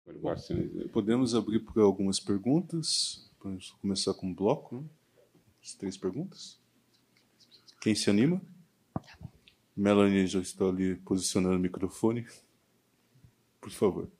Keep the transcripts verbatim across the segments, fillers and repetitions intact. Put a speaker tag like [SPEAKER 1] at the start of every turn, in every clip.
[SPEAKER 1] Podemos abrir para algumas perguntas. Vamos começar com um bloco, né? As três perguntas. Quem se anima? Melanie já está ali posicionando o microfone. Por favor.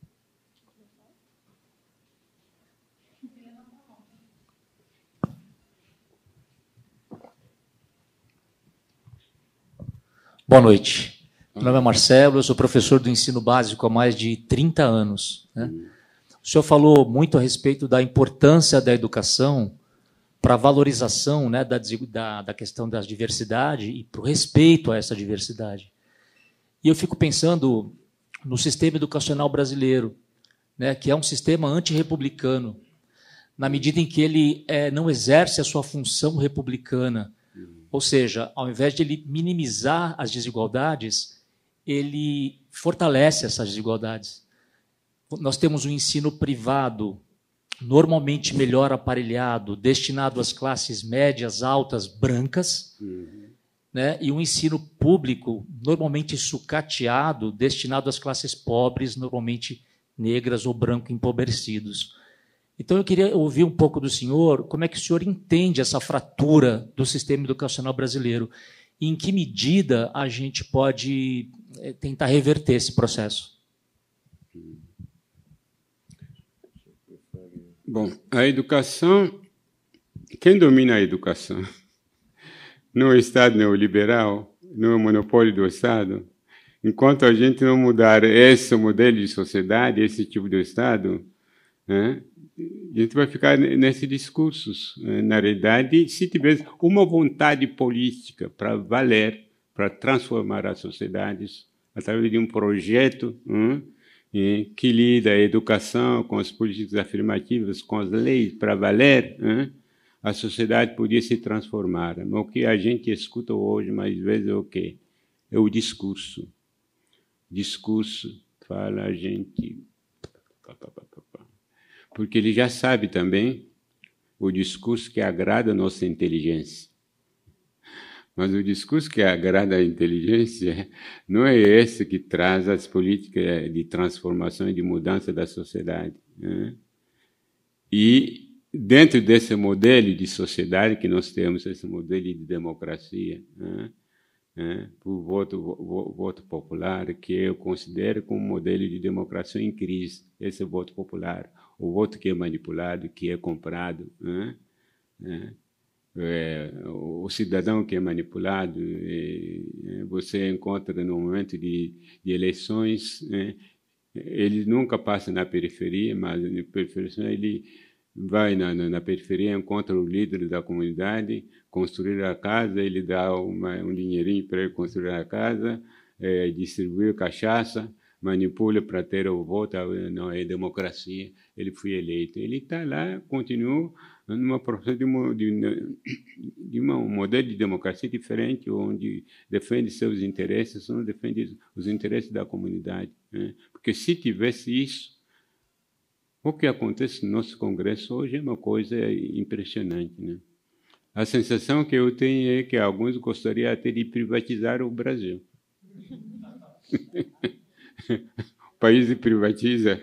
[SPEAKER 2] Boa noite. Meu nome é Marcelo, eu sou professor do ensino básico há mais de trinta anos. Né? O senhor falou muito a respeito da importância da educação para a valorização, né, da, da, da questão da diversidade e para o respeito a essa diversidade. E eu fico pensando no sistema educacional brasileiro, né, que é um sistema antirrepublicano, na medida em que ele é, não exerce a sua função republicana. Ou seja, ao invés de ele minimizar as desigualdades, ele fortalece essas desigualdades. Nós temos um ensino privado normalmente melhor aparelhado, destinado às classes médias, altas, brancas, uhum. né? E um ensino público normalmente sucateado, destinado às classes pobres, normalmente negras ou branco empobrecidos. Então, eu queria ouvir um pouco do senhor, como é que o senhor entende essa fratura do sistema educacional brasileiro e em que medida a gente pode tentar reverter esse processo?
[SPEAKER 3] Bom, a educação, quem domina a educação? Não é o Estado neoliberal, não é o monopólio do Estado. Enquanto a gente não mudar esse modelo de sociedade, esse tipo de Estado, né, a gente vai ficar nesses discursos. Na realidade, se tivesse uma vontade política para valer, para transformar as sociedades, através de um projeto, hein, que lida a educação com as políticas afirmativas, com as leis para valer, hein, a sociedade podia se transformar. Mas o que a gente escuta hoje, mais vezes, é o quê? É o discurso. Discurso fala a gente... Porque ele já sabe também o discurso que agrada a nossa inteligência. Mas o discurso que agrada a inteligência não é esse que traz as políticas de transformação e de mudança da sociedade. Né? E dentro desse modelo de sociedade que nós temos, esse modelo de democracia, né? Né? O voto, o voto popular, que eu considero como um modelo de democracia em crise, esse voto popular, o voto que é manipulado, que é comprado, né? Né? É, o cidadão que é manipulado, é, você encontra no momento de, de eleições, é, ele nunca passa na periferia, mas na periferia ele vai na, na, na periferia, encontra o líder da comunidade, construir a casa, ele dá uma, um dinheirinho para ele construir a casa, é, distribuir cachaça, manipula para ter o voto, não é democracia, ele foi eleito. Ele está lá, continua numa processo de, uma, de, de uma, um modelo de democracia diferente, onde defende seus interesses, não defende os interesses da comunidade. Né? Porque se tivesse isso, o que acontece no nosso Congresso hoje é uma coisa impressionante. Né? A sensação que eu tenho é que alguns gostariam até de privatizar o Brasil. O país privatiza.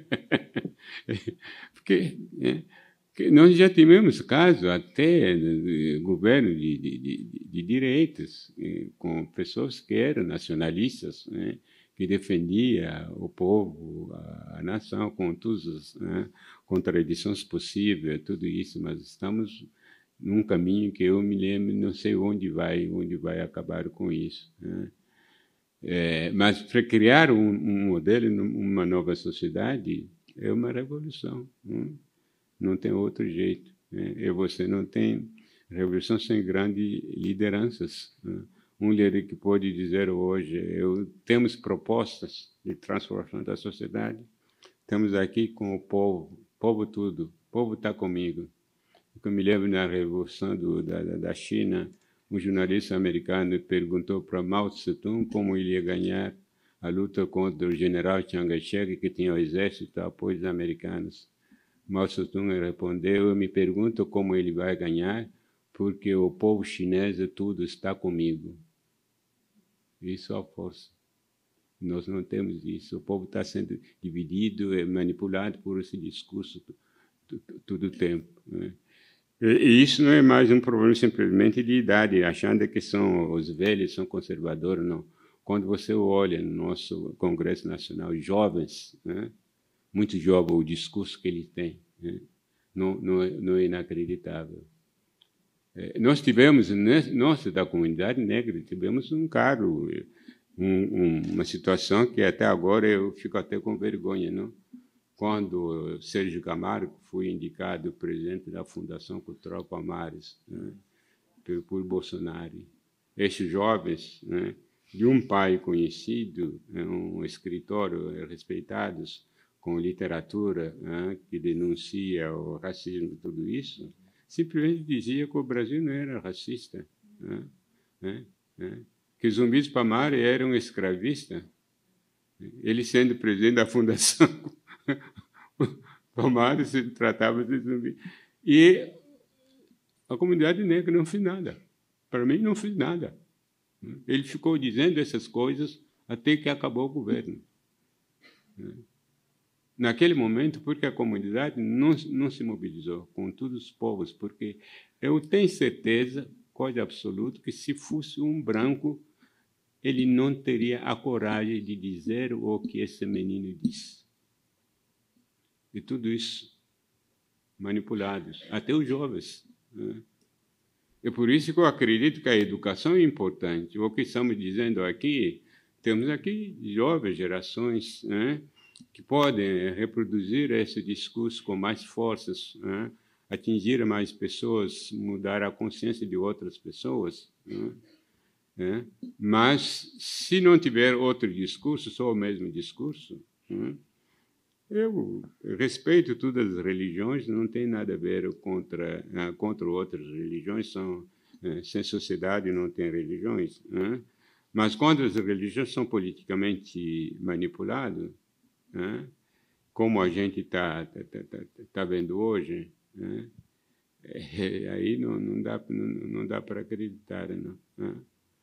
[SPEAKER 3] Porque, é, porque nós já tivemos casos até de governo de, de, de, de direitos, com pessoas que eram nacionalistas, né, que defendiam o povo, a, a nação, com todas as, né, contradições possíveis, tudo isso, mas estamos num caminho que eu me lembro, não sei onde vai, onde vai acabar com isso. Né? É, mas para criar um, um modelo, uma nova sociedade, é uma revolução. Né? Não tem outro jeito. Né? E você não tem revolução sem grandes lideranças. Né? Um líder que pode dizer hoje, eu, temos propostas de transformação da sociedade, estamos aqui com o povo, povo tudo, o povo está comigo. Eu me lembro na Revolução do, da, da China, um jornalista americano perguntou para Mao Tse-tung como ele ia ganhar a luta contra o general Chiang Kai-shek, que tinha o exército e apoio dos americanos. Mao Tse-tung respondeu, eu me pergunto como ele vai ganhar, porque o povo chinês tudo está comigo. Isso é a força. Nós não temos isso. O povo está sendo dividido e manipulado por esse discurso todo o tempo, né? E isso não é mais um problema simplesmente de idade, achando que são os velhos, são conservadores, não. Quando você olha no nosso Congresso Nacional, jovens, né? Muito jovens, o discurso que eles têm, né? não, não, é, não é inacreditável. É, nós tivemos, nós da comunidade negra, tivemos um cargo, um, um, uma situação que até agora eu fico até com vergonha, não? Quando Sérgio Camargo foi indicado presidente da Fundação Cultural Palmares, né, por, por Bolsonaro. Estes jovens, né, de um pai conhecido, um escritor respeitado com literatura, né, que denuncia o racismo e tudo isso, simplesmente dizia que o Brasil não era racista, né, né, né, que Zumbi dos Palmares era um escravista. Ele sendo presidente da Fundação Palmares, se tratava de zumbi. E a comunidade negra não fez nada. Para mim, não fez nada. Ele ficou dizendo essas coisas até que acabou o governo. Naquele momento, porque a comunidade não, não se mobilizou com todos os povos, porque eu tenho certeza, coisa absoluta, que se fosse um branco, ele não teria a coragem de dizer o que esse menino disse. E tudo isso manipulados, até os jovens, né? É por isso que eu acredito que a educação é importante. O que estamos dizendo aqui, temos aqui jovens gerações, né, que podem reproduzir esse discurso com mais forças, né, atingir mais pessoas, mudar a consciência de outras pessoas, né? É, mas, se não tiver outro discurso, só o mesmo discurso, né, eu respeito todas as religiões, não tem nada a ver contra, contra outras religiões, são, sem sociedade não tem religiões, né, mas quando as religiões são politicamente manipuladas, né, como a gente está tá, tá, tá, tá vendo hoje, né, é, aí não, não dá, não, não dá para acreditar, não, né?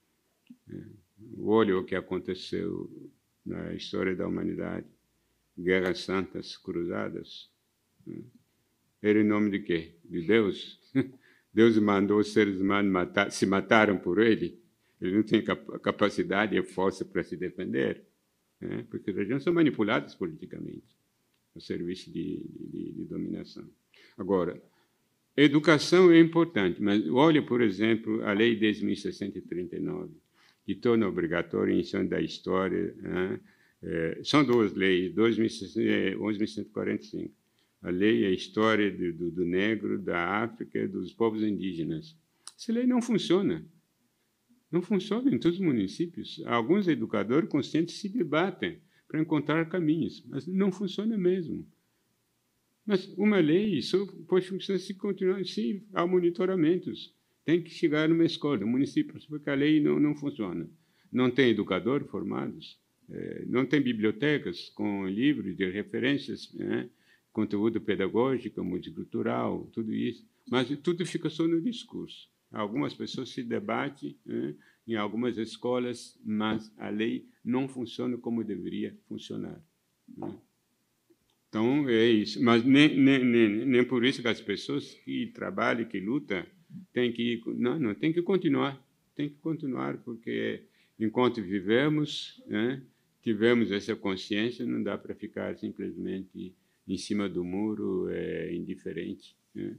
[SPEAKER 3] Olha o que aconteceu na história da humanidade, guerras santas, cruzadas. Era em nome de quê? De Deus. Deus mandou os seres humanos matar, se mataram por ele. Ele não tem capacidade e força para se defender, né? Porque as regiões são manipuladas politicamente, no serviço de, de, de dominação. Agora, educação é importante, mas olha, por exemplo, a Lei dez mil seiscentos e trinta e nove, que torna obrigatório o ensino da história, né? É, são duas leis, onze mil cento e quarenta e cinco. A lei é a história do, do, do negro, da África e dos povos indígenas. Essa lei não funciona. Não funciona em todos os municípios. Alguns educadores conscientes se debatem para encontrar caminhos, mas não funciona mesmo. Mas uma lei só pode funcionar se continuar, se há monitoramentos. Tem que chegar numa escola, no município, porque a lei não, não funciona. Não tem educadores formados, é, não tem bibliotecas com livros de referências, né, conteúdo pedagógico, multicultural, tudo isso. Mas tudo fica só no discurso. Algumas pessoas se debatem, né, em algumas escolas, mas a lei não funciona como deveria funcionar, né? Então, é isso. Mas nem, nem, nem, nem por isso que as pessoas que trabalham, que lutam, têm que... Não, não, tem que continuar. Tem que continuar, porque enquanto vivemos, né, tivemos essa consciência, não dá para ficar simplesmente em cima do muro, é, indiferente, né?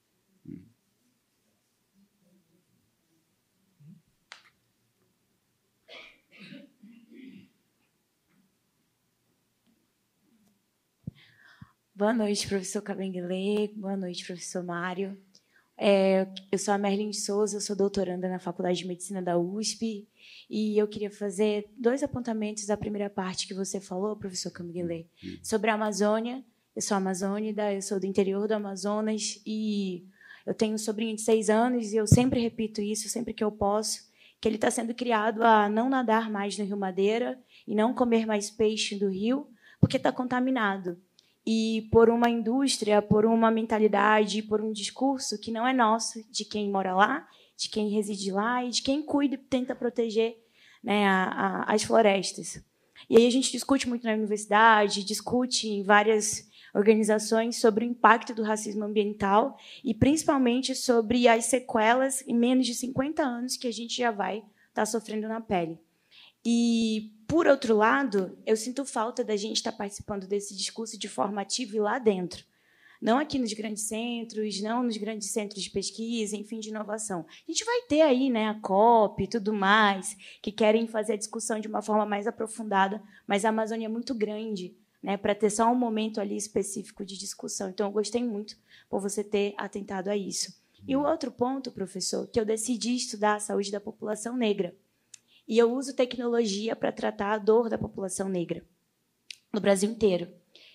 [SPEAKER 4] Boa noite, professor Kabengele. Boa noite, professor Mário. É, eu sou a Merlin de Souza, eu sou doutoranda na Faculdade de Medicina da U S P, e eu queria fazer dois apontamentos da primeira parte que você falou, professor Kabengele, sobre a Amazônia. Eu sou amazônida, eu sou do interior do Amazonas, e eu tenho um sobrinho de seis anos, e eu sempre repito isso, sempre que eu posso, que ele está sendo criado a não nadar mais no Rio Madeira e não comer mais peixe do rio, porque está contaminado. E por uma indústria, por uma mentalidade, por um discurso que não é nosso, de quem mora lá, de quem reside lá e de quem cuida e tenta proteger, né, a, a, as florestas. E aí a gente discute muito na universidade, discute em várias organizações sobre o impacto do racismo ambiental e, principalmente, sobre as sequelas em menos de cinquenta anos que a gente já vai estar sofrendo na pele. E, por outro lado, eu sinto falta da gente estar participando desse discurso de forma ativa e lá dentro. Não aqui nos grandes centros, não nos grandes centros de pesquisa, enfim, de inovação. A gente vai ter aí, né, a COP e tudo mais, que querem fazer a discussão de uma forma mais aprofundada, mas a Amazônia é muito grande, né, para ter só um momento ali específico de discussão. Então, eu gostei muito por você ter atentado a isso. E o outro ponto, professor, que eu decidi estudar a saúde da população negra. E eu uso tecnologia para tratar a dor da população negra no Brasil inteiro.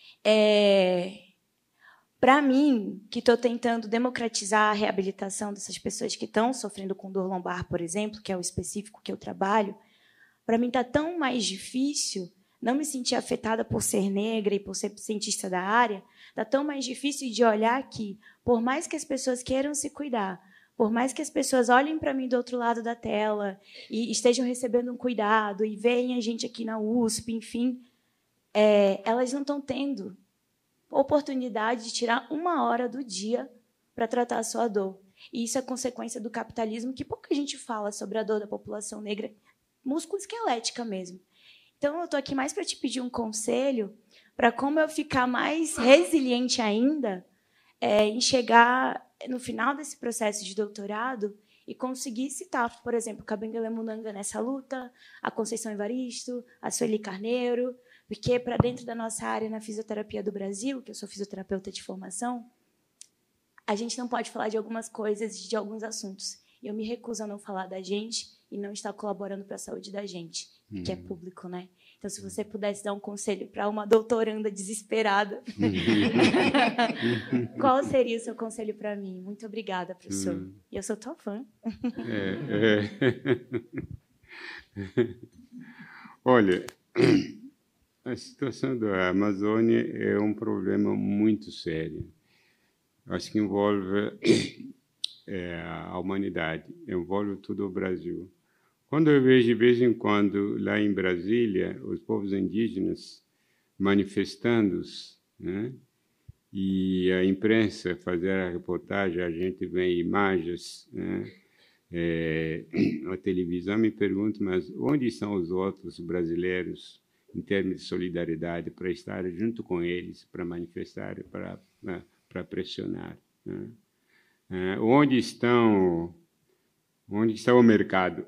[SPEAKER 4] É... Para mim, que estou tentando democratizar a reabilitação dessas pessoas que estão sofrendo com dor lombar, por exemplo, que é o específico que eu trabalho, para mim está tão mais difícil não me sentir afetada por ser negra e por ser cientista da área, está tão mais difícil de olhar que, por mais que as pessoas queiram se cuidar, por mais que as pessoas olhem para mim do outro lado da tela e estejam recebendo um cuidado e veem a gente aqui na U S P, enfim, é, elas não estão tendo oportunidade de tirar uma hora do dia para tratar a sua dor. E isso é consequência do capitalismo, que pouca gente fala sobre a dor da população negra, musculoesquelética mesmo. Então, eu estou aqui mais para te pedir um conselho para como eu ficar mais resiliente ainda é, em chegar no final desse processo de doutorado e conseguir citar, por exemplo, Kabengele Munanga nessa luta, a Conceição Evaristo, a Sueli Carneiro, porque, para dentro da nossa área na fisioterapia do Brasil, que eu sou fisioterapeuta de formação, a gente não pode falar de algumas coisas, de alguns assuntos. E eu me recuso a não falar da gente e não estar colaborando para a saúde da gente, hum. que é público, né? Então, se você pudesse dar um conselho para uma doutoranda desesperada, qual seria o seu conselho para mim? Muito obrigada, professor. Hum. E eu sou tua fã.
[SPEAKER 3] É, é. Olha... A situação da Amazônia é um problema muito sério. Acho que envolve é, a humanidade, envolve todo o Brasil. Quando eu vejo, de vez em quando, lá em Brasília, os povos indígenas manifestando-se, né? E a imprensa fazer a reportagem, a gente vê imagens, né? É, a televisão me pergunta, mas onde estão os outros brasileiros em termos de solidariedade, para estar junto com eles, para manifestar, para, né, para pressionar. Né? É, onde estão, onde está o mercado?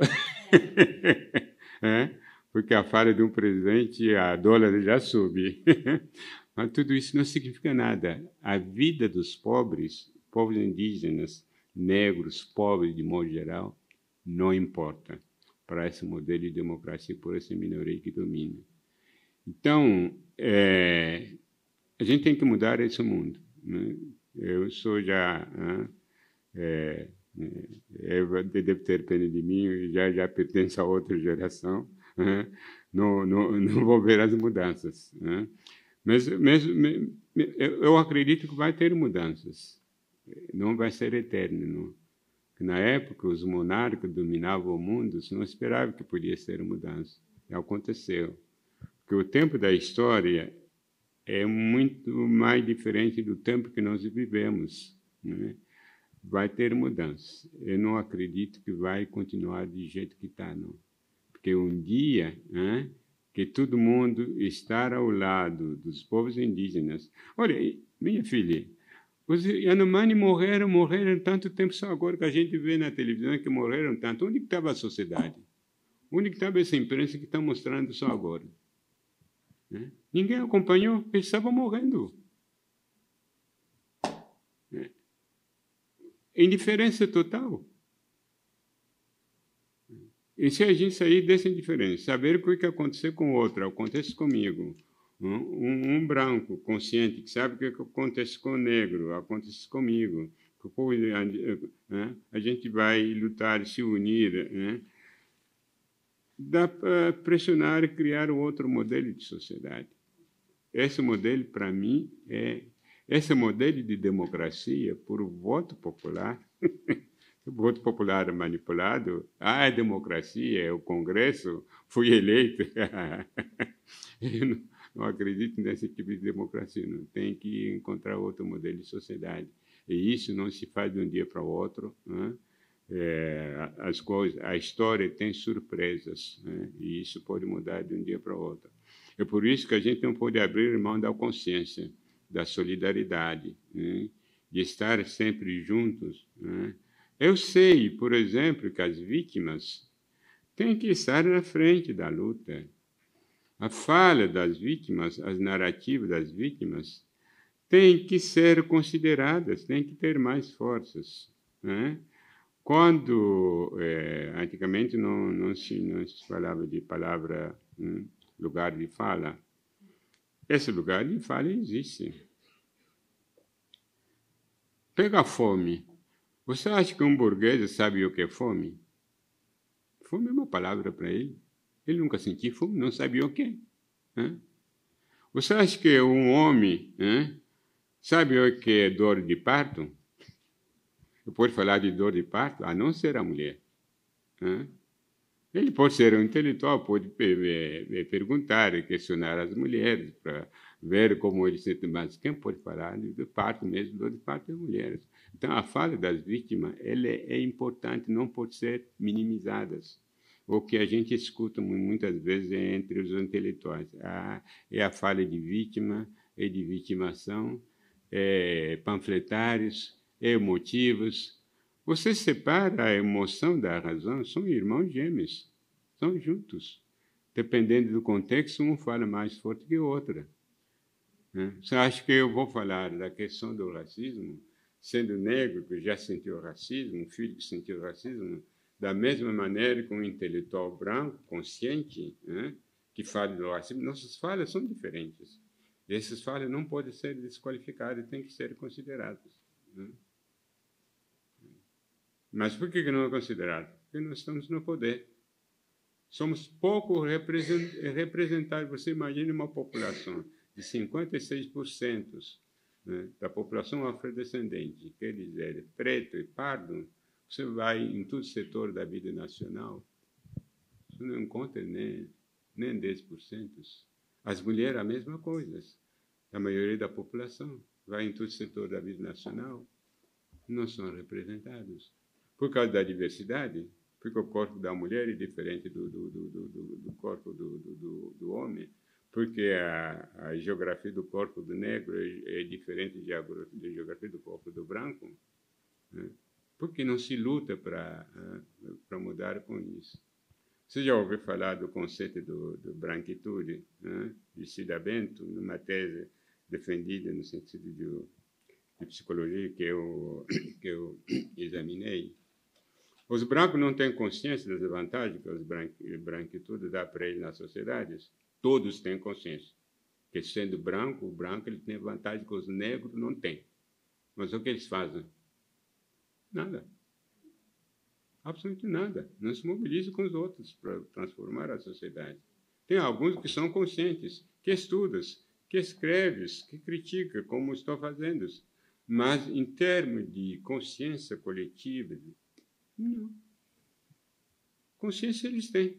[SPEAKER 3] É? Porque a fala de um presidente, a dólar já sobe. Mas tudo isso não significa nada. A vida dos pobres, povos indígenas, negros, pobres de modo geral, não importa para esse modelo de democracia, por essa minoria que domina. Então, é, a gente tem que mudar esse mundo. Né? Eu sou já... Né, é, Eva deve ter pena de mim, já, já pertence a outra geração. Né? Não, não, não vou ver as mudanças. Né? Mas, mas eu acredito que vai ter mudanças. Não vai ser eterno. Não. Na época, os monarcas dominavam o mundo, se não esperava que podia ser mudança. E aconteceu. Porque o tempo da história é muito mais diferente do tempo que nós vivemos. Né? Vai ter mudança. Eu não acredito que vai continuar do jeito que está, não. Porque um dia, né, que todo mundo estar ao lado dos povos indígenas... Olha, minha filha, os Yanomami morreram, morreram tanto tempo, só agora que a gente vê na televisão que morreram tanto. Onde estava a sociedade? Onde estava essa imprensa que está mostrando só agora? Né? Ninguém acompanhou, eles estavam morrendo. Né? Indiferença total. E se a gente sair dessa indiferença, saber o que aconteceu com o outro, acontece comigo, um, um branco consciente que sabe o que acontece com o negro, acontece comigo, né? A gente vai lutar, se unir, né? Dá para pressionar e criar um outro modelo de sociedade. Esse modelo, para mim, é esse modelo de democracia por voto popular O voto popular manipulado, ah, é democracia, é o Congresso, fui eleito. Eu não, não acredito nesse tipo de democracia, não. Tem que encontrar outro modelo de sociedade. E isso não se faz de um dia para o outro, né? É, as coisas, a história tem surpresas, né? E isso pode mudar de um dia para o outro. É por isso que a gente não pode abrir mão da consciência, da solidariedade, né? De estar sempre juntos, né? Eu sei, por exemplo, que as vítimas têm que estar na frente da luta. A fala das vítimas, as narrativas das vítimas, têm que ser consideradas, têm que ter mais forças, né? Quando, é, antigamente, não, não, se, não se falava de palavra, né, lugar de fala, esse lugar de fala existe. Pega a fome. Você acha que um burguês sabe o que é fome? Fome é uma palavra para ele. Ele nunca sentiu fome, não sabia o que é. Né? Você acha que um homem, né, sabe o que é dor de parto? Pode falar de dor de parto, a não ser a mulher. Né? Ele pode ser um intelectual, pode perguntar e questionar as mulheres para ver como eles se sentem, mas quem pode falar de parto mesmo, dor de parto é mulheres. Então, a fala das vítimas ela é importante, não pode ser minimizada. O que a gente escuta muitas vezes é entre os intelectuais. Ah, é a fala de vítima, é de vitimação, é panfletários, é emotivos. Você separa a emoção da razão, são irmãos gêmeos, são juntos. Dependendo do contexto, um fala mais forte que o outro. Você acha que eu vou falar da questão do racismo, sendo negro, que já sentiu racismo, um filho que sentiu racismo, da mesma maneira que um intelectual branco, consciente, né, que fala do racismo? Nossas falas são diferentes. Essas falas não podem ser desqualificadas, têm que ser consideradas. Né? Mas por que não é considerado? Porque nós estamos no poder. Somos pouco representados. Você imagina uma população de cinquenta e seis por cento, né, da população afrodescendente, quer dizer, preto e pardo. Você vai em todo setor da vida nacional, você não encontra nem, nem dez por cento. As mulheres, a mesma coisa. A maioria da população vai em todo setor da vida nacional, não são representados. Por causa da diversidade, porque o corpo da mulher é diferente do, do, do, do, do corpo do, do, do homem, porque a, a geografia do corpo do negro é, é diferente da geografia do corpo do branco. Né? Porque não se luta para para mudar com isso. Você já ouviu falar do conceito do, do branquitude, né, de Cida Bento, numa tese defendida no sentido de, de psicologia que eu, que eu examinei? Os brancos não têm consciência das vantagens que os branquitude dá para eles nas sociedades. Todos têm consciência. Que sendo branco, o branco ele tem vantagem que os negros não têm. Mas o que eles fazem? Nada. Absolutamente nada. Não se mobilizam com os outros para transformar a sociedade. Tem alguns que são conscientes, que estudam, que escrevem, que criticam, como estou fazendo. Mas, em termos de consciência coletiva, não. Consciência eles têm.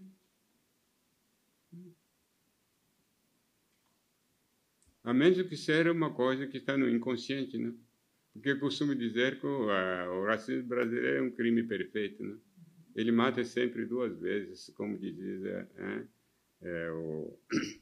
[SPEAKER 3] A menos que seja uma coisa que está no inconsciente, né? Porque eu costumo dizer que o, a, o racismo brasileiro é um crime perfeito, né? Ele mata sempre duas vezes, como dizia é, é, o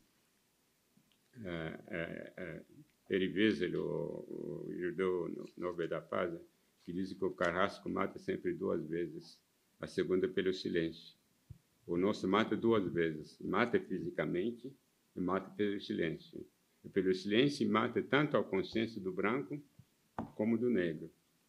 [SPEAKER 3] é, é, é, Elie Wiesel, o, o judeu Nobel da Paz, que diz que o carrasco mata sempre duas vezes, a segunda pelo silêncio. O nosso mata duas vezes, mata fisicamente e mata pelo silêncio. E pelo silêncio mata tanto a consciência do branco como do negro.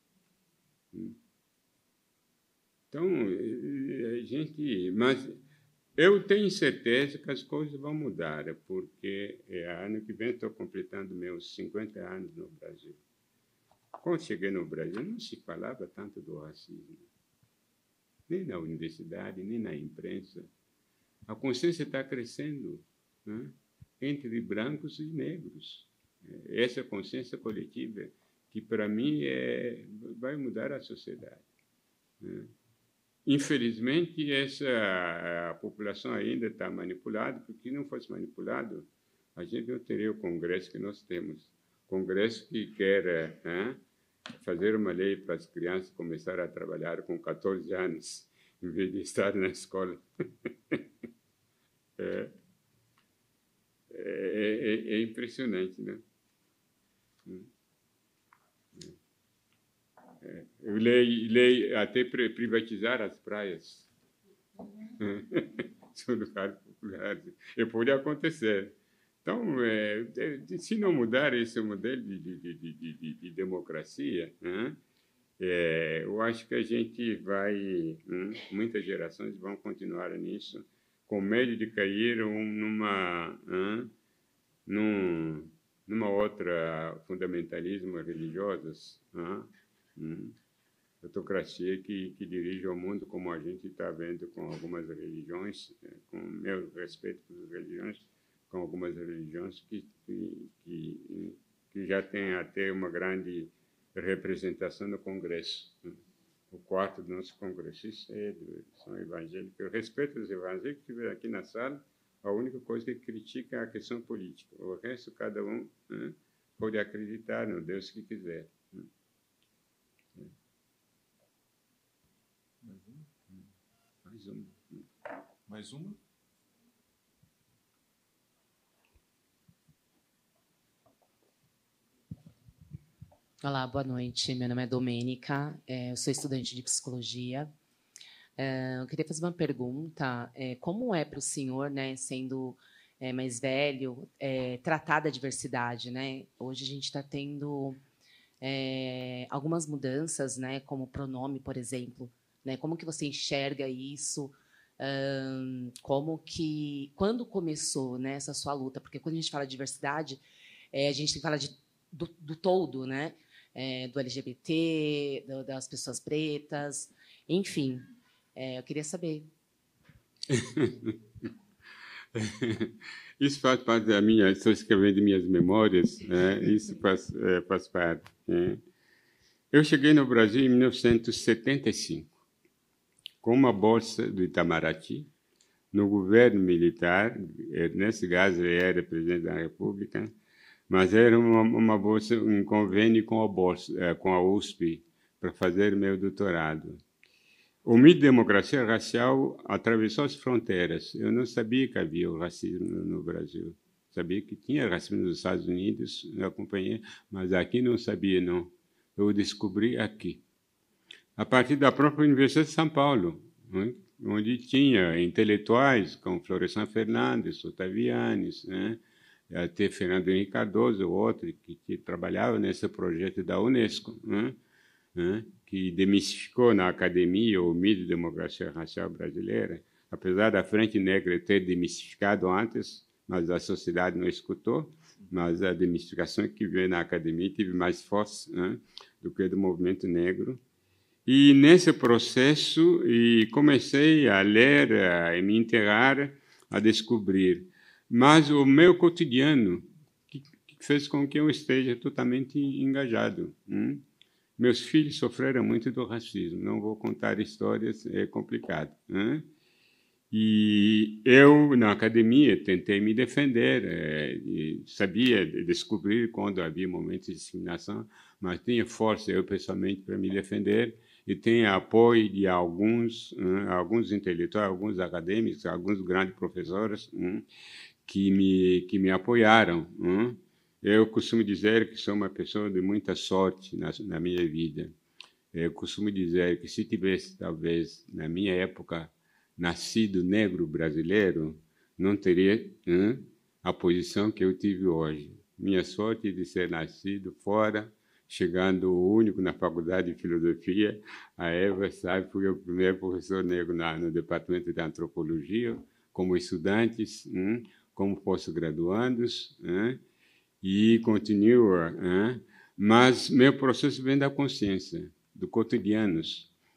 [SPEAKER 3] Então, a gente... Mas eu tenho certeza que as coisas vão mudar, porque é, ano que vem estou completando meus cinquenta anos no Brasil. Quando cheguei no Brasil, não se falava tanto do racismo. Nem na universidade, nem na imprensa. A consciência está crescendo, né, entre brancos e negros. Essa consciência coletiva que, para mim, é, vai mudar a sociedade. Né? Infelizmente, essa a população ainda está manipulada, porque se não fosse manipulado, a gente não teria o Congresso que nós temos. Congresso que quer hein, fazer uma lei para as crianças começar a trabalhar com catorze anos, em vez de estar na escola. é, é, é impressionante, né? É, eu leio, leio até privatizar as praias. São lugares populares. E pode acontecer. Então, é, se não mudar esse modelo de, de, de, de, de, de democracia, né, é, eu acho que a gente vai, hein, muitas gerações vão continuar nisso, com medo de cair numa, hein, num, numa outra fundamentalismo religioso, hein, hein, autocracia que, que dirige o mundo, como a gente está vendo com algumas religiões, com meu respeito pelas religiões, com algumas religiões que, que, que, que já têm até uma grande representação no Congresso. O quarto dos nossos congressistas é, são evangélicos. Eu respeito os evangélicos que estiveram aqui na sala, a única coisa que critica é a questão política. O resto, cada um né, pode acreditar no Deus que quiser. Mais uma.
[SPEAKER 1] Mais uma?
[SPEAKER 5] Olá, boa noite. Meu nome é Domênica, eu sou estudante de psicologia. Eu queria fazer uma pergunta. Como é para o senhor, né, sendo mais velho, tratar a diversidade, né? Hoje a gente está tendo é, algumas mudanças, né, como pronome, por exemplo. Né? Como que você enxerga isso? Um, como que, quando começou, né, essa sua luta? Porque quando a gente fala de diversidade, é, a gente tem que falar de, do, do todo, né? É, do L G B T, do, das pessoas pretas, enfim. É, eu queria saber.
[SPEAKER 3] Isso faz parte da minha... Estou escrevendo minhas memórias, né? Isso faz, é, faz parte. Né? Eu cheguei no Brasil em mil novecentos e setenta e cinco, com uma bolsa do Itamaraty, no governo militar. Nesse caso, ele era presidente da República, mas era uma, uma bolsa, um convênio com a, bolsa, com a U S P, para fazer meu doutorado. O mito de democracia racial atravessou as fronteiras. Eu não sabia que havia o racismo no, no Brasil. Sabia que tinha racismo nos Estados Unidos, eu acompanhei, mas aqui não sabia, não. Eu descobri aqui. A partir da própria Universidade de São Paulo, né, onde tinha intelectuais como Florestan Fernandes, Otavianes, né, até Fernando Henrique Cardoso, outro que, que trabalhava nesse projeto da Unesco, né, né, que demistificou na academia o mito de democracia racial brasileira, apesar da Frente Negra ter demistificado antes, mas a sociedade não escutou, mas a demistificação que veio na academia teve mais força, né, do que do movimento negro. E nesse processo e comecei a ler, a me enterrar, a descobrir. Mas o meu cotidiano que, que fez com que eu esteja totalmente engajado. Hum? Meus filhos sofreram muito do racismo. Não vou contar histórias, é complicado. Hum? E eu, na academia, tentei me defender. É, sabia descobrir quando havia momentos de discriminação, mas tinha força, eu pessoalmente, para me defender. E tem apoio de alguns, hein, alguns intelectuais, alguns acadêmicos, alguns grandes professores hein, que, me, que me apoiaram. Hein. Eu costumo dizer que sou uma pessoa de muita sorte na, na minha vida. Eu costumo dizer que se tivesse, talvez, na minha época, nascido negro brasileiro, não teria hein, a posição que eu tive hoje. Minha sorte de ser nascido fora, chegando o único na faculdade de filosofia, a Eva sabe, fui o primeiro professor negro na, no departamento de antropologia, como estudantes, hein, como pós-graduandos, hein, e continua. Hein, mas meu processo vem da consciência, do cotidianos.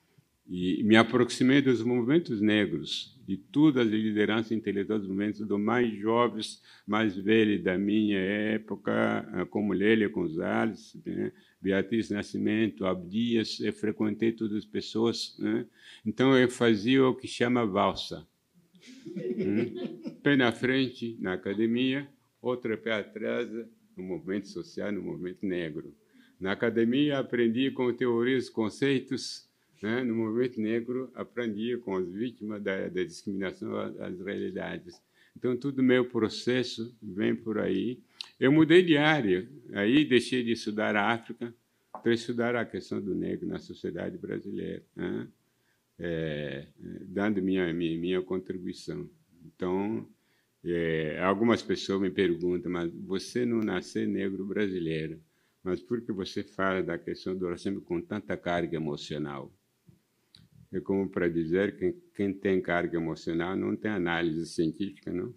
[SPEAKER 3] E me aproximei dos movimentos negros, de todas as lideranças intelectuais dos movimentos, dos mais jovens, mais velhos da minha época, como Lélia Gonzalez, né? Beatriz Nascimento, Abdias, eu frequentei todas as pessoas. Né? Então, eu fazia o que chama valsa. Hum? Pé na frente, na academia, outro pé atrás, no movimento social, no movimento negro. Na academia, aprendi com teorias, conceitos. Né? No movimento negro, aprendi com as vítimas da, da discriminação, as realidades. Então, todo o meu processo vem por aí. Eu mudei de área, aí deixei de estudar a África para estudar a questão do negro na sociedade brasileira, né? é, dando minha, minha, minha contribuição. Então, é, algumas pessoas me perguntam, mas você não nasceu negro brasileiro, mas por que você fala da questão do racismo com tanta carga emocional? É como para dizer que quem tem carga emocional não tem análise científica, não?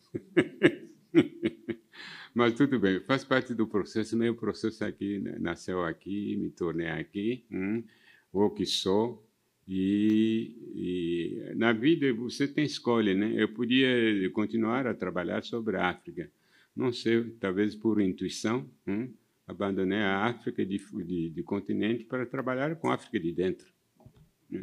[SPEAKER 3] Mas tudo bem, faz parte do processo. Meu processo aqui, nasceu aqui, me tornei aqui, hum, o que sou. E, e na vida você tem escolha, né? Eu podia continuar a trabalhar sobre a África. Não sei, talvez por intuição, hum, abandonei a África de, de, de continente para trabalhar com a África de dentro. Hum.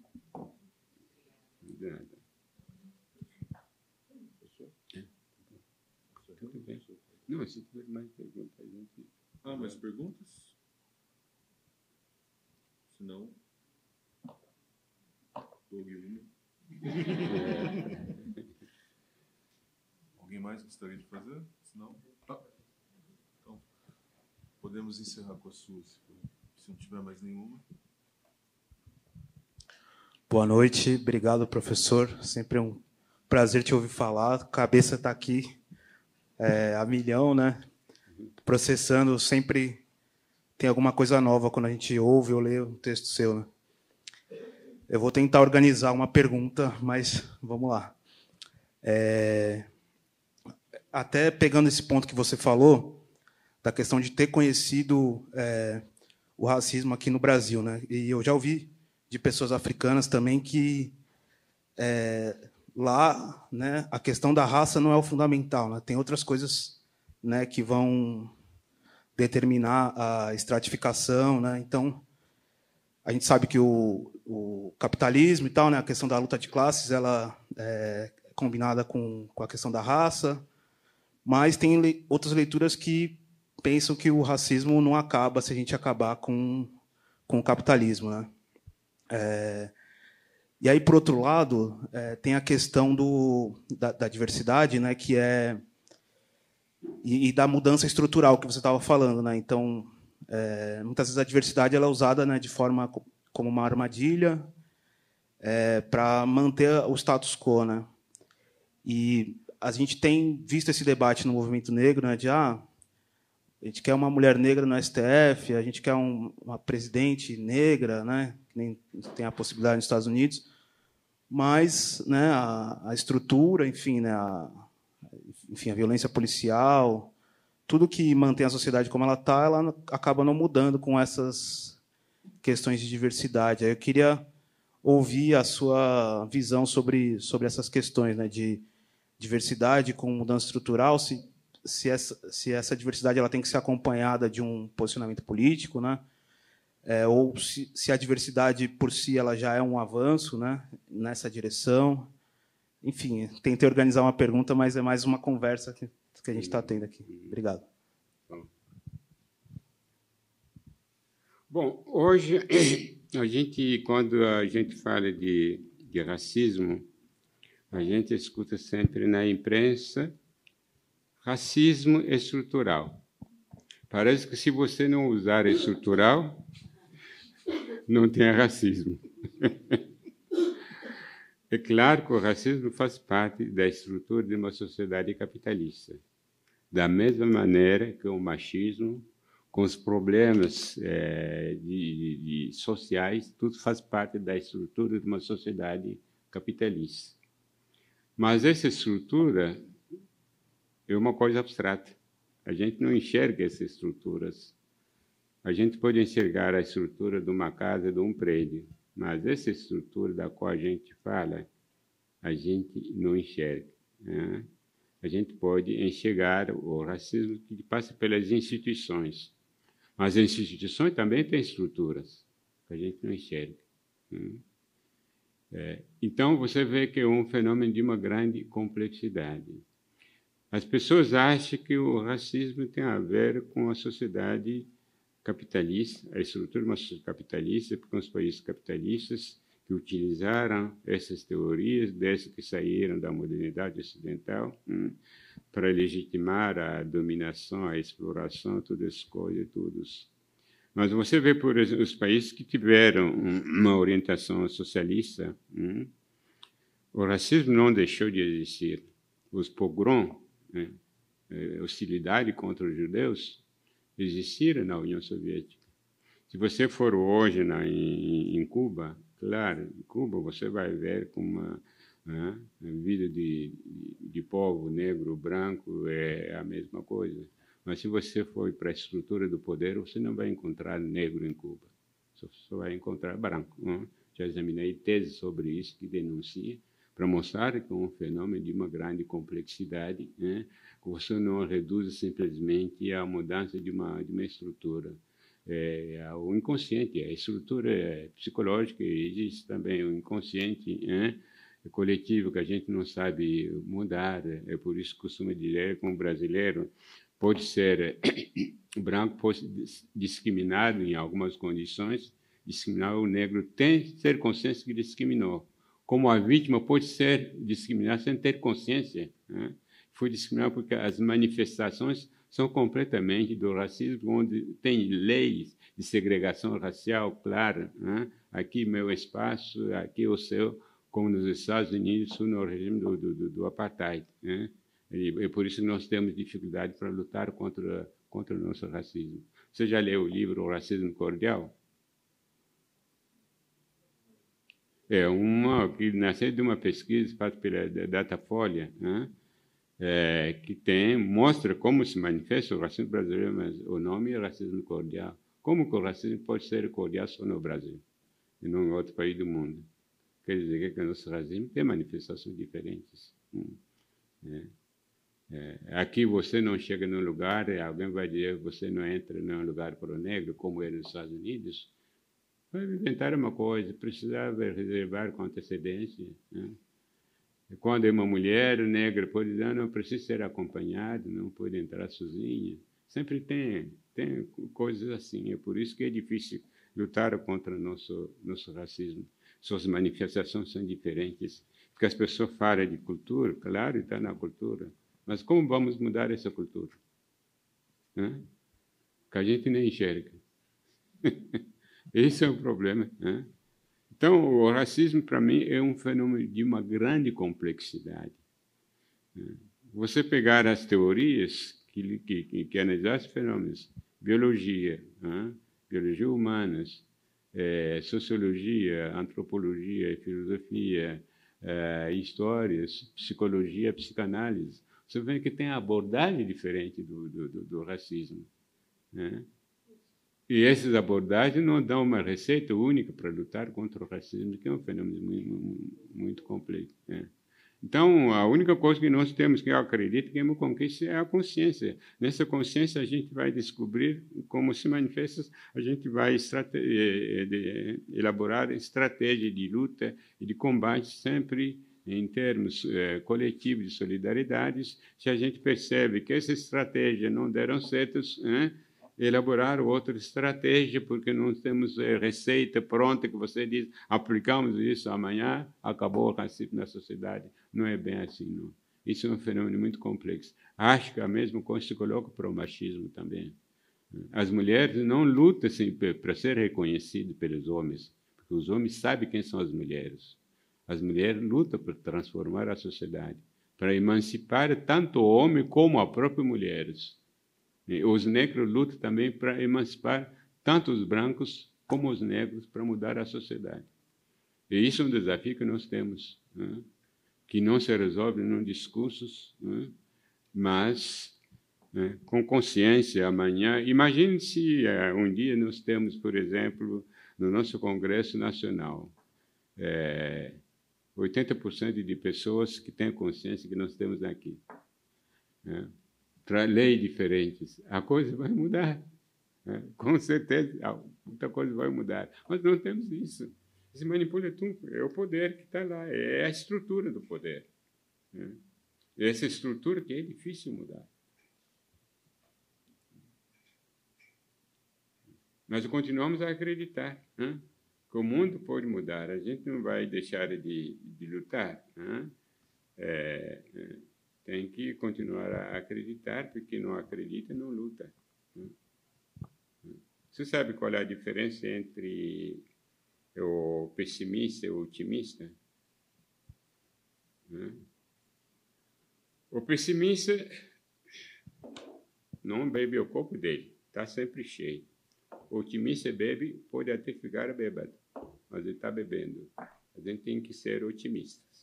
[SPEAKER 3] Tudo bem. Não, se tiver mais perguntas, a gente...
[SPEAKER 1] Ah, mais perguntas? Se não... Alguém mais gostaria de fazer? Se não... Ah. Então, podemos encerrar com as suas, se não tiver mais nenhuma.
[SPEAKER 6] Boa noite, obrigado, professor. Sempre é um prazer te ouvir falar. A cabeça está aqui é, a milhão, né? Processando, sempre tem alguma coisa nova quando a gente ouve ou lê um texto seu, né? Eu vou tentar organizar uma pergunta, mas vamos lá. É, até pegando esse ponto que você falou, da questão de ter conhecido é, o racismo aqui no Brasil, né? E eu já ouvi de pessoas africanas também que é, lá, né, a questão da raça não é o fundamental, né? Tem outras coisas, né, que vão determinar a estratificação, né? Então, a gente sabe que o, o capitalismo e tal, né, a questão da luta de classes, ela é combinada com, com a questão da raça, mas tem le, outras leituras que pensam que o racismo não acaba se a gente acabar com, com o capitalismo, né? É, e aí, por outro lado, é, tem a questão do, da, da diversidade, né, que é e, e da mudança estrutural que você estava falando, né? Então, é, muitas vezes a diversidade ela é usada, né, de forma como uma armadilha é, para manter o status quo, né? E a gente tem visto esse debate no movimento negro, né, de ah, a gente quer uma mulher negra no S T F, a gente quer um, uma presidente negra, né, que nem tem a possibilidade nos Estados Unidos, mas, né, a, a estrutura, enfim, né, a, enfim, a violência policial, tudo que mantém a sociedade como ela está, ela acaba não mudando com essas questões de diversidade. Aí eu queria ouvir a sua visão sobre, sobre essas questões, né, de diversidade com mudança estrutural, se, se, essa, se essa diversidade ela tem que ser acompanhada de um posicionamento político, né, é, ou se, se a diversidade por si ela já é um avanço, né, nessa direção. Enfim, tentei organizar uma pergunta, mas é mais uma conversa que, que a gente está tendo aqui. Obrigado.
[SPEAKER 3] Bom, hoje, a gente, quando a gente fala de, de racismo, a gente escuta sempre na imprensa racismo estrutural. Parece que se você não usar estrutural, não tem racismo. É claro que o racismo faz parte da estrutura de uma sociedade capitalista. Da mesma maneira que o machismo, com os problemas é, de, de sociais, tudo faz parte da estrutura de uma sociedade capitalista. Mas essa estrutura é uma coisa abstrata. A gente não enxerga essas estruturas. A gente pode enxergar a estrutura de uma casa, de um prédio, mas essa estrutura da qual a gente fala, a gente não enxerga. Né? A gente pode enxergar o racismo que passa pelas instituições, mas as instituições também têm estruturas que a gente não enxerga. Né? É, então, você vê que é um fenômeno de uma grande complexidade. As pessoas acham que o racismo tem a ver com a sociedade capitalista, a estrutura de uma sociedade capitalista, porque os países capitalistas que utilizaram essas teorias, dessas que saíram da modernidade ocidental, hum, para legitimar a dominação, a exploração, todas as coisas, todos. Mas você vê, por exemplo, os países que tiveram uma orientação socialista, hum, o racismo não deixou de existir. Os pogroms, né, hostilidade contra os judeus, existiram na União Soviética. Se você for hoje na, em, em Cuba, claro, em Cuba você vai ver como uma, né, a vida de, de, de povo negro, branco, é a mesma coisa. Mas se você for para a estrutura do poder, você não vai encontrar negro em Cuba. Só, só vai encontrar branco. Né? Já examinei teses sobre isso que denuncia, para mostrar que é um fenômeno de uma grande complexidade, né? Que você não reduz simplesmente a mudança de uma, de uma estrutura. É, o inconsciente, a estrutura psicológica, existe também o inconsciente, né? Coletivo que a gente não sabe mudar. É por isso que costumo dizer que um brasileiro pode ser branco, pode ser discriminado em algumas condições, discriminar o negro tem que ter consciência que discriminou. Como a vítima pode ser discriminada sem ter consciência. Né? Foi discriminado porque as manifestações são completamente do racismo, onde tem leis de segregação racial clara. Né? Aqui meu espaço, aqui o seu, como nos Estados Unidos, no regime do, do, do apartheid. Né? E é por isso que nós temos dificuldade para lutar contra, contra o nosso racismo. Você já leu o livro O Racismo Cordial? É uma que nasceu de uma pesquisa feita pela Datafolha, né? É, que tem, mostra como se manifesta o racismo brasileiro, mas o nome é racismo cordial. Como que o racismo pode ser cordial só no Brasil e não em outro país do mundo? Quer dizer que o nosso racismo tem manifestações diferentes. Hum, é. É, aqui você não chega num lugar e alguém vai dizer que você não entra num lugar para o negro, como é nos Estados Unidos. Vai inventar uma coisa, precisava reservar com antecedência. Né? Quando é uma mulher negra, pode dizer, não precisa ser acompanhada, não pode entrar sozinha. Sempre tem, tem coisas assim. É por isso que é difícil lutar contra o nosso, nosso racismo. Suas manifestações são diferentes. Porque as pessoas falam de cultura, claro, está na cultura. Mas como vamos mudar essa cultura? Né? Que a gente nem enxerga. Esse é o problema. Né? Então, o racismo, para mim, é um fenômeno de uma grande complexidade. Você pegar as teorias que, que, que analisam os fenômenos, biologia, né? biologia humanas, é, sociologia, antropologia, filosofia, é, histórias, psicologia, psicanálise, você vê que tem abordagem diferente do, do, do, do racismo. Né? E essas abordagens não dão uma receita única para lutar contra o racismo, que é um fenômeno muito, muito complexo. Né? Então, a única coisa que nós temos, que eu acredito, que é uma conquista, é a consciência. Nessa consciência, a gente vai descobrir como se manifesta, a gente vai estrate elaborar estratégia de luta e de combate sempre em termos eh, coletivos de solidariedades. Se a gente percebe que essa estratégia não deram certo, né, elaborar outra estratégia, porque não temos eh, receita pronta que você diz, aplicamos isso amanhã, acabou o racismo na sociedade. Não é bem assim, não. Isso é um fenômeno muito complexo. Acho que a mesma coisa se coloca para o machismo também. As mulheres não lutam assim, para ser reconhecidas pelos homens, porque os homens sabem quem são as mulheres. As mulheres lutam para transformar a sociedade, para emancipar tanto o homem como as próprias mulheres. E os negros lutam também para emancipar tanto os brancos como os negros para mudar a sociedade. E isso é um desafio que nós temos, né? Que não se resolve em discursos, né? Mas né, com consciência amanhã. Imagine se uh, um dia nós temos, por exemplo, no nosso Congresso Nacional, é, oitenta por cento de pessoas que têm consciência que nós temos aqui, né? Para leis diferentes, a coisa vai mudar, né? Com certeza, muita coisa vai mudar. Mas não temos isso. Se manipula tudo, é o poder que está lá, é a estrutura do poder, né? Essa estrutura que é difícil mudar. Nós continuamos a acreditar, né, que o mundo pode mudar. A gente não vai deixar de, de lutar, né? É, é, tem que continuar a acreditar, porque não acredita, não luta, né? Você sabe qual é a diferença entre o pessimista e o otimista? Né? O pessimista não bebe o copo dele, está sempre cheio. O otimista bebe, pode até ficar bêbado, mas ele está bebendo. A gente tem que ser otimistas.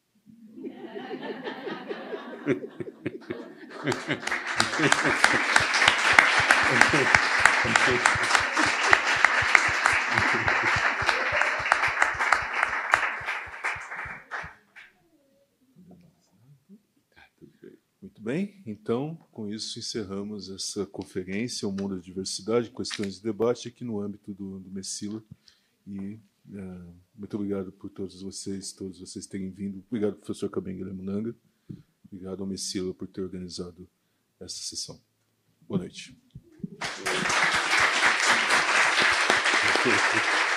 [SPEAKER 1] Muito bem, então, com isso encerramos essa conferência, O Mundo da Diversidade, Questões de Debate, aqui no âmbito do, do Messila. E uh, muito obrigado por todos vocês, todos vocês terem vindo. Obrigado, professor Kabengele Munanga. Obrigado ao Messila por ter organizado essa sessão. Boa noite.